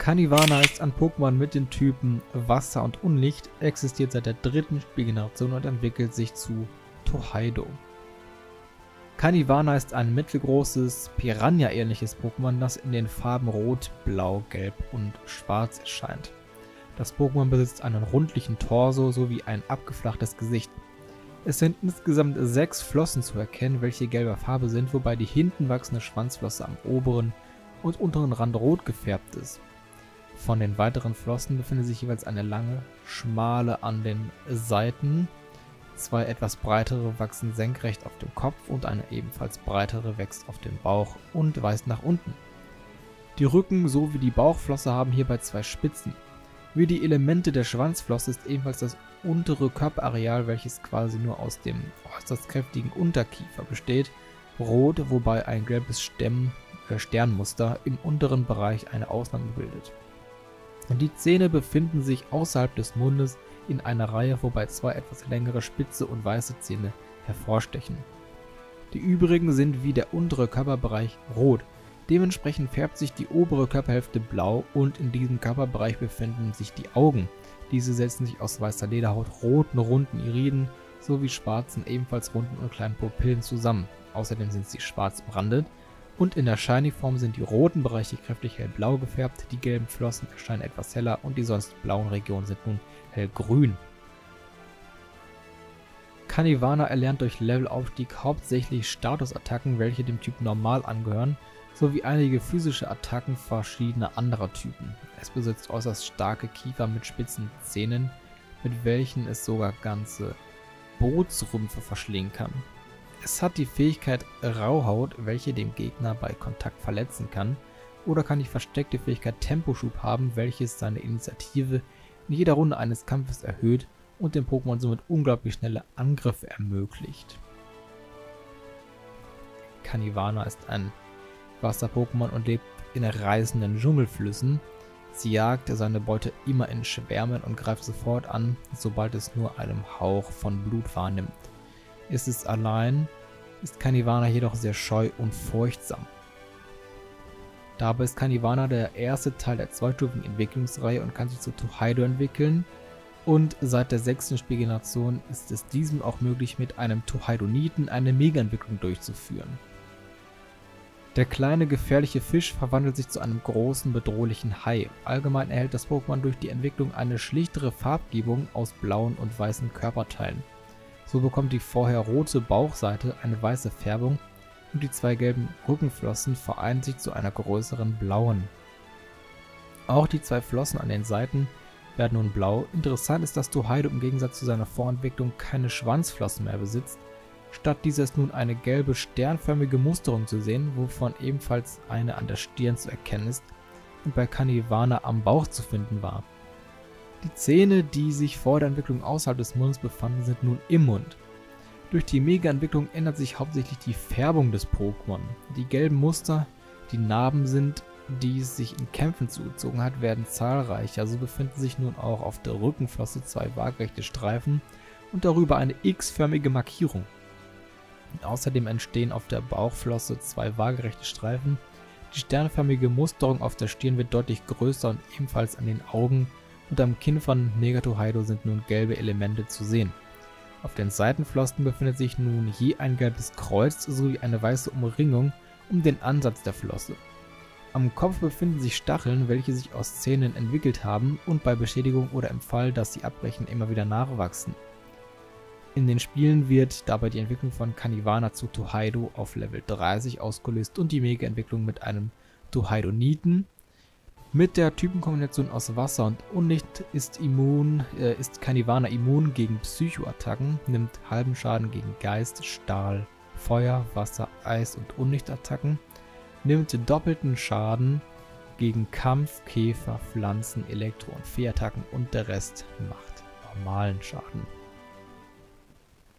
Kaniwana ist ein Pokémon mit den Typen Wasser und Unlicht, existiert seit der dritten Spielgeneration und entwickelt sich zu Totodile. Kaniwana ist ein mittelgroßes, Piranha-ähnliches Pokémon, das in den Farben Rot, Blau, Gelb und Schwarz erscheint. Das Pokémon besitzt einen rundlichen Torso sowie ein abgeflachtes Gesicht. Es sind insgesamt 6 Flossen zu erkennen, welche gelber Farbe sind, wobei die hinten wachsende Schwanzflosse am oberen und unteren Rand rot gefärbt ist. Von den weiteren Flossen befindet sich jeweils eine lange, schmale an den Seiten, 2 etwas breitere wachsen senkrecht auf dem Kopf und eine ebenfalls breitere wächst auf dem Bauch und weist nach unten. Die Rücken- sowie die Bauchflosse haben hierbei 2 Spitzen. Wie die Elemente der Schwanzflosse ist ebenfalls das untere Körperareal, welches quasi nur aus dem äußerst kräftigen Unterkiefer besteht, rot, wobei ein gelbes Sternmuster im unteren Bereich eine Ausnahme bildet. Die Zähne befinden sich außerhalb des Mundes in einer Reihe, wobei 2 etwas längere spitze und weiße Zähne hervorstechen. Die übrigen sind wie der untere Körperbereich rot. Dementsprechend färbt sich die obere Körperhälfte blau und in diesem Körperbereich befinden sich die Augen. Diese setzen sich aus weißer Lederhaut, roten, runden Iriden sowie schwarzen, ebenfalls runden und kleinen Pupillen zusammen. Außerdem sind sie schwarz umrandet. Und in der Shiny-Form sind die roten Bereiche kräftig hellblau gefärbt, die gelben Flossen erscheinen etwas heller und die sonst blauen Regionen sind nun hellgrün. Kaniwana erlernt durch Levelaufstieg hauptsächlich Statusattacken, welche dem Typ Normal angehören, sowie einige physische Attacken verschiedener anderer Typen. Es besitzt äußerst starke Kiefer mit spitzen Zähnen, mit welchen es sogar ganze Bootsrümpfe verschlingen kann. Es hat die Fähigkeit Rauhaut, welche den Gegner bei Kontakt verletzen kann, oder kann die versteckte Fähigkeit Temposchub haben, welches seine Initiative in jeder Runde eines Kampfes erhöht und dem Pokémon somit unglaublich schnelle Angriffe ermöglicht. Kaniwana ist ein Wasser-Pokémon und lebt in reißenden Dschungelflüssen. Sie jagt seine Beute immer in Schwärmen und greift sofort an, sobald es nur einen Hauch von Blut wahrnimmt. Ist es allein, ist Kaniwana jedoch sehr scheu und furchtsam. Dabei ist Kaniwana der erste Teil der zweistufigen Entwicklungsreihe und kann sich zu Totodile entwickeln. Und seit der 6. Spielgeneration ist es diesem auch möglich, mit einem Totodiloniten eine Mega-Entwicklung durchzuführen. Der kleine gefährliche Fisch verwandelt sich zu einem großen bedrohlichen Hai. Allgemein erhält das Pokémon durch die Entwicklung eine schlichtere Farbgebung aus blauen und weißen Körperteilen. So bekommt die vorher rote Bauchseite eine weiße Färbung und die 2 gelben Rückenflossen vereinen sich zu einer größeren blauen. Auch die 2 Flossen an den Seiten werden nun blau. Interessant ist, dass Totodile im Gegensatz zu seiner Vorentwicklung keine Schwanzflossen mehr besitzt. Statt dieser ist nun eine gelbe sternförmige Musterung zu sehen, wovon ebenfalls eine an der Stirn zu erkennen ist und bei Kaniwana am Bauch zu finden war. Die Zähne, die sich vor der Entwicklung außerhalb des Mundes befanden, sind nun im Mund. Durch die Mega-Entwicklung ändert sich hauptsächlich die Färbung des Pokémon. Die gelben Muster, die Narben sind, die es sich in Kämpfen zugezogen hat, werden zahlreicher. So befinden sich nun auch auf der Rückenflosse 2 waagerechte Streifen und darüber eine X-förmige Markierung. Außerdem entstehen auf der Bauchflosse 2 waagerechte Streifen. Die sternförmige Musterung auf der Stirn wird deutlich größer und ebenfalls an den Augen und am Kinn von Megatotodile sind nun gelbe Elemente zu sehen. Auf den Seitenflossen befindet sich nun je ein gelbes Kreuz sowie eine weiße Umringung um den Ansatz der Flosse. Am Kopf befinden sich Stacheln, welche sich aus Zähnen entwickelt haben und bei Beschädigung oder im Fall, dass sie abbrechen, immer wieder nachwachsen. In den Spielen wird dabei die Entwicklung von Kaniwana zu Totodile auf Level 30 ausgelöst und die Mega-Entwicklung mit einem Totodiloniten. Mit der Typenkombination aus Wasser und Unlicht ist Kaniwana immun gegen Psychoattacken, nimmt halben Schaden gegen Geist, Stahl, Feuer, Wasser, Eis und Unlichtattacken, nimmt doppelten Schaden gegen Kampf, Käfer, Pflanzen, Elektro- und Fee-Attacken und der Rest macht normalen Schaden.